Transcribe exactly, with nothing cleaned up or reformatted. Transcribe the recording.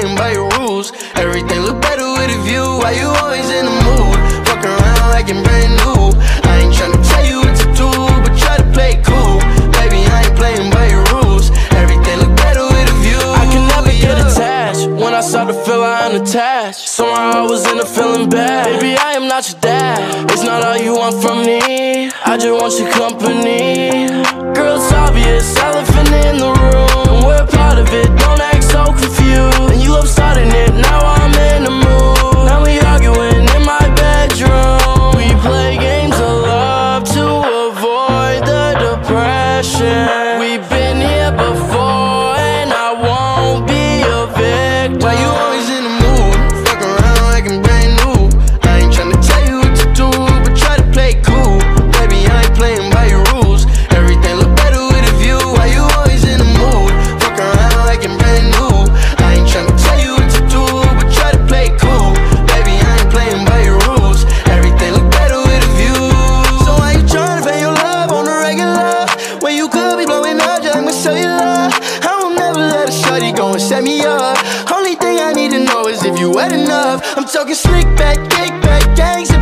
playing by your rules. Everything look better with a view. Why you always in the mood? Fuck around like I'm brand new. I ain't tryna tell you what to do, but try to play it cool. Baby, I ain't playing by your rules. Everything look better with a view. I can never get attached. When I start to feel I unattached, somehow I was in a feeling bad. Baby, I am not your dad. It's not all you want from me. I just want your company. Girl, it's obvious, elephant in the room. We're part of it, don't act so confused. And you love starting it, now I'm in the mood. Now we arguing in my bedroom. We play games of love to avoid the depression. We've been here before and I won't be a victim. Why you always in the mood? Fuck around like I'm brand new. I ain't tryna tell you what to do, but try to play it cool. Baby, I ain't playing by your rules. Everything look better with a view. Why you always in the mood? Fuck around like I'm brand new. I ain't tryna tell you what to do, but try to play it cool. Baby, I ain't playing by your rules. Everything look better with a view. So why you tryna pay your love on the regular when you could be blowing up just like my cellular? I will never let a shorty go and set me up. Only thing I need to know is if you wet enough. I'm talking slick back, kick back, gangs.